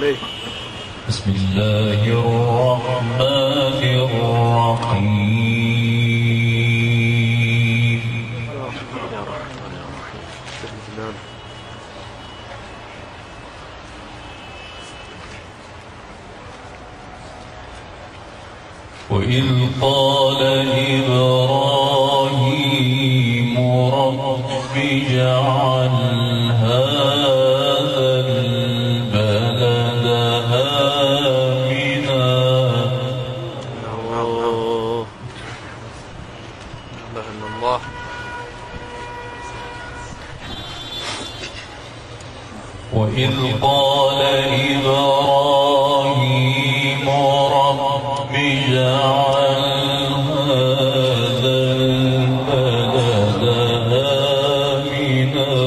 عليه. بسم الله الرحمن الرحيم. يا رحمن يا رحيم. وإذ قال إبراهيم رب اجعل هذا البلد آمنا. الله. وإذ قال إبراهيم رب اجعل هذا البلد آمنا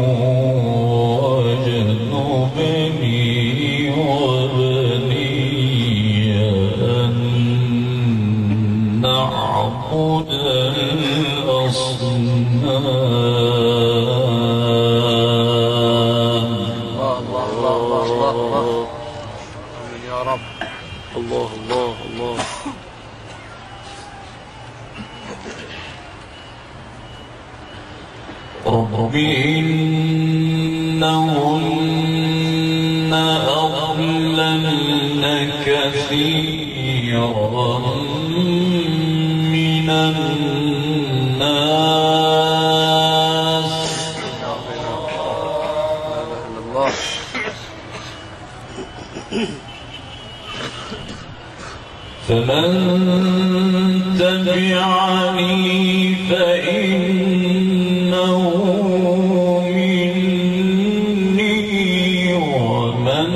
واجنبني وبني أن نعبد الأصنام. يا رب. الله الله الله. رب إنهن أضللن كثيرا من الناس. الله. فمن تبعني فإنه مني ومن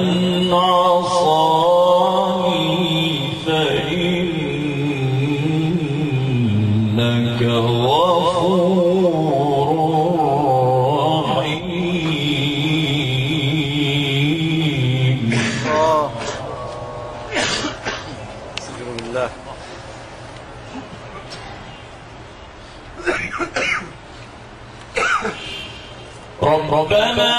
عصاني فإنك غفور رحيم. استغفر بالله. ربنا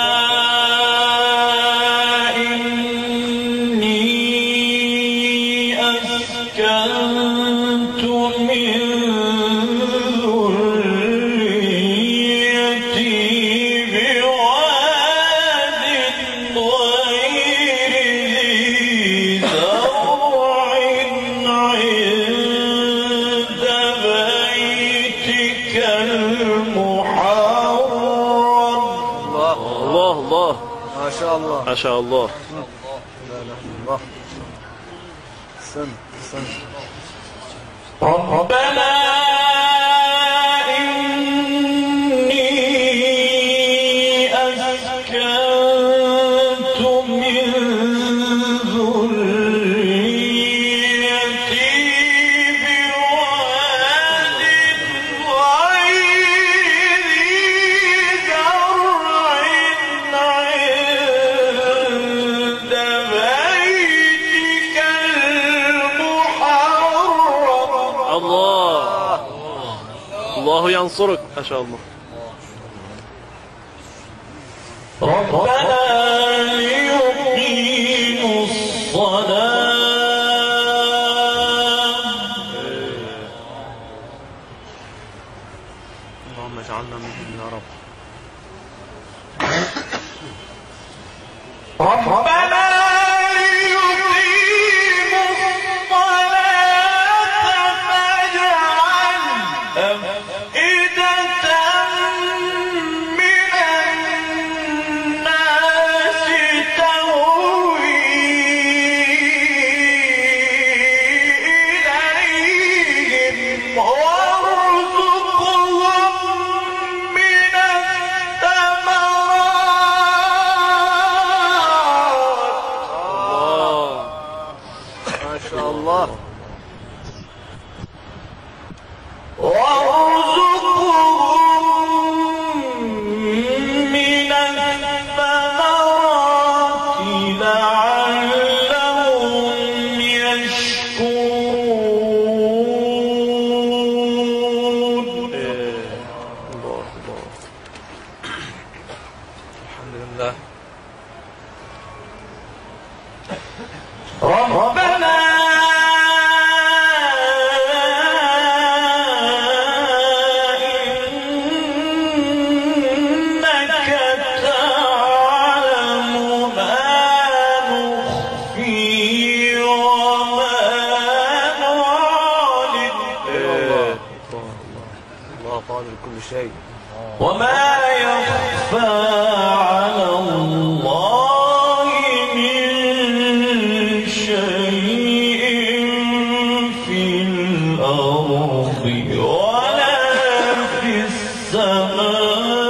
إني أسكنت من ذريتي بواد غير ذي زرع عند بيتك المحرم. الله الله. ما شاء الله ما شاء الله. لا اله الا الله. سن ربنا إني أسكنت من ذريتي بواد غير ذي زرع عند بيتك المحرم. الله. الله ينصرك. ما شاء الله. ربنا ليقيموا الصلاة. اللهم اجعلنا منهم يا رب. ربنا ليقيموا الصلاة فاجعل أفئدة من الناس تهوي إليهم وارزقهم من الثمرات. ما شاء الله. وارزقهم من الثمرات لعلهم يشكرون. الله الله. الحمد لله. الله قادر كل شيء. وما يخفى على الله من شيء في الأرض ولا في السماء.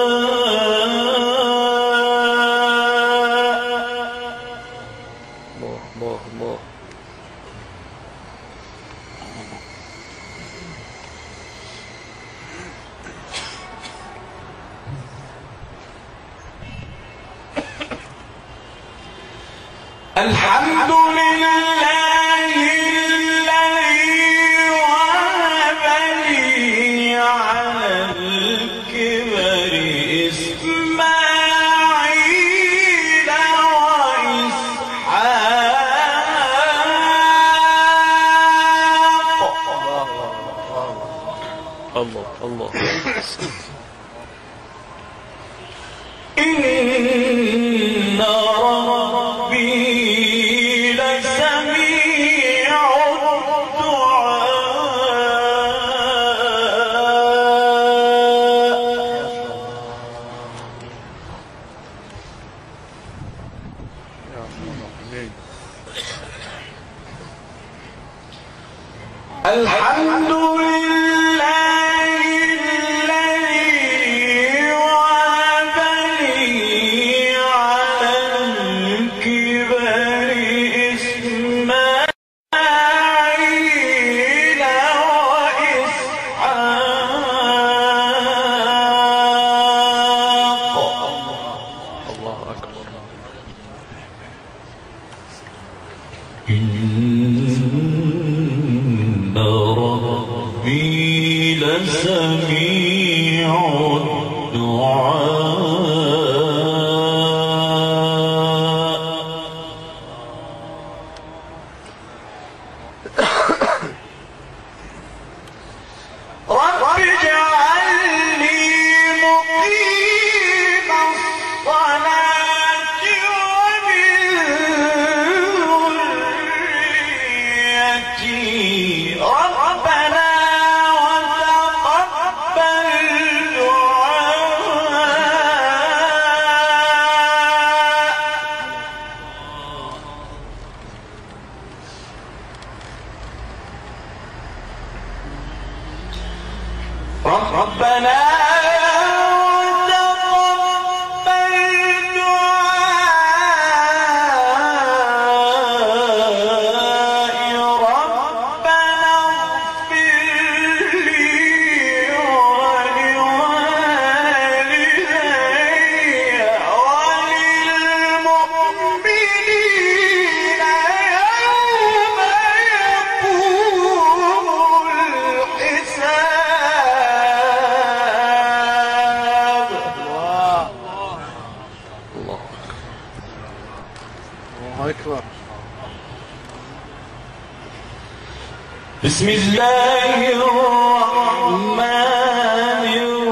الحمد لله الذي وهب لي على الكبر إسماعيل وإسحاق. الله الله. إن ربي لسميع الدعاء. الحمد لله الذي وهب لي على الكبر إسماعيل وإسحاق. الله أكبر. إن ربي لسميع الدعاء. رب اجعلني مقيم الصلاة ومن ذريتي ربنا وتقبل دعاء. ربنا وتقبل دعائي. ربنا اغفر لي ولوالدي وللمؤمنين يوم يقوم الحساب. الله أكبر. بسم الله الرحمن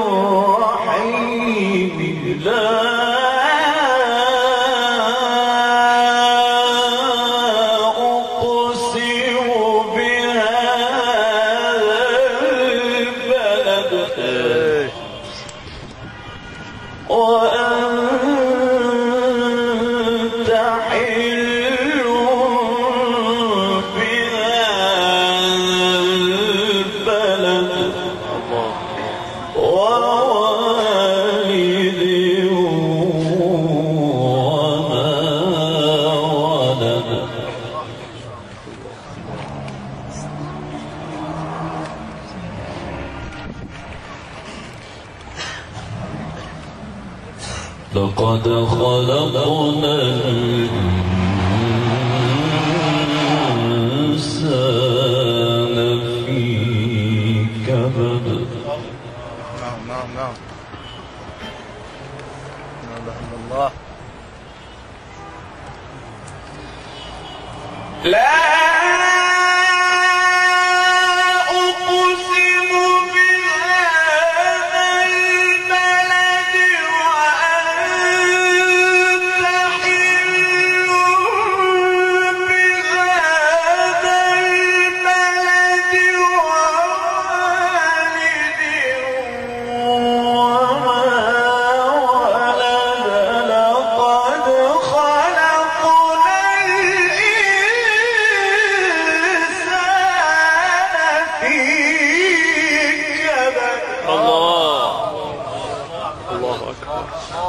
الرحيم. لا أقسم بهذا البلد وأنت حل بهذا البلد ووالد وما ولد. لقد خلقنا الإنسان في كبد. نعم نعم نعم. لا إله إلا الله. لا أقسم بهذا البلد وأنت حل بهذا البلد ووالد أكبر.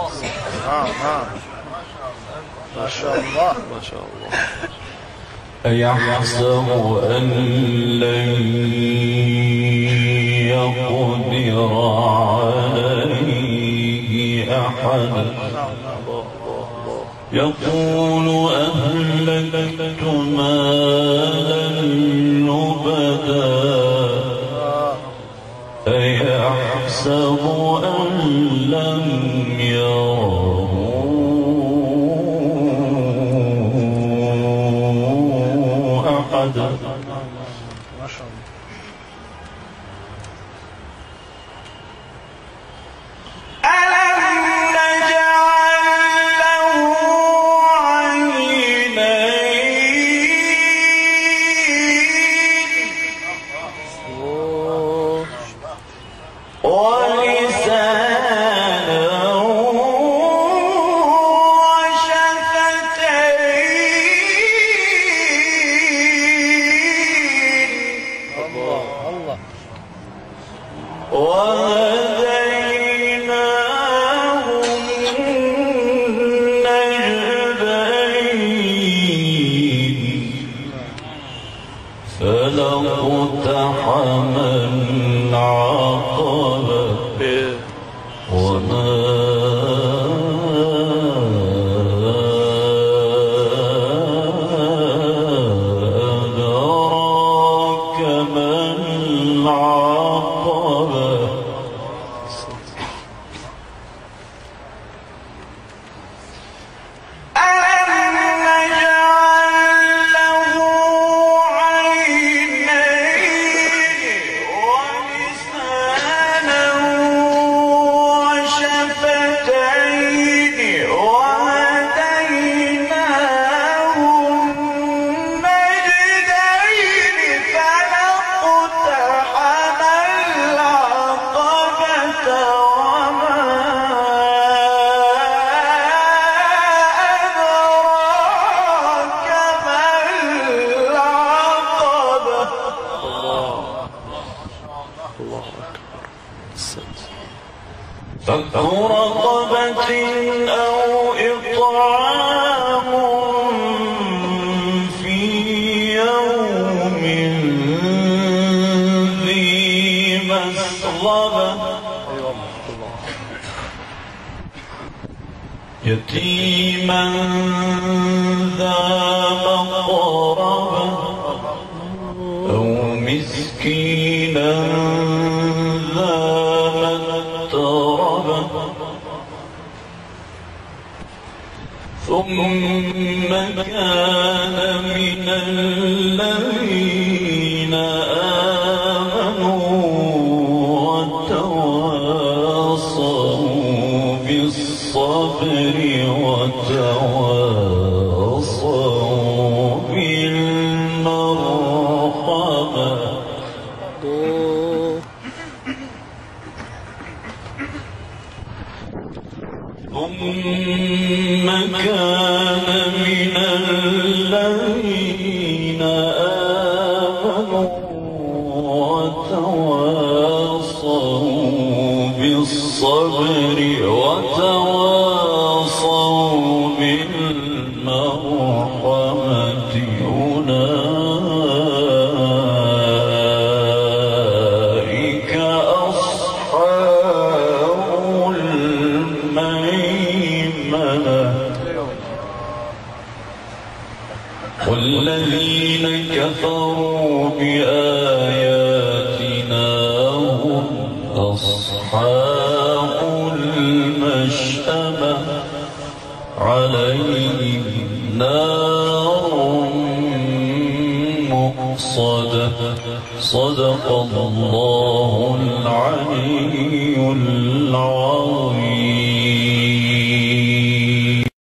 ما شاء الله. ما شاء الله. أيحسب أن لن يقدر عليه أحد يقول أهلكت مالا لبدا أيحسب أن لم يره أحد. ما شاء الله. فلاقتحم العقبة وما أدراك ما العقبة. فك رقبة أو إطعام في يوم ذي مسغبة يتيما ذا مقربة أو مسكينا ذا متربة ثم كان من الذين آمنوا وتواصوا بالصبر وتواصوا بالمرحمة. ثم كان من الذين آمنوا وتواصوا بالصبر وتواصوا بالمرحمة أولئك أصحاب الميمنة. والذين كفروا بآياتنا هم أصحاب المشأمة عليهم نار مؤصدة. صدق الله العلي العظيم.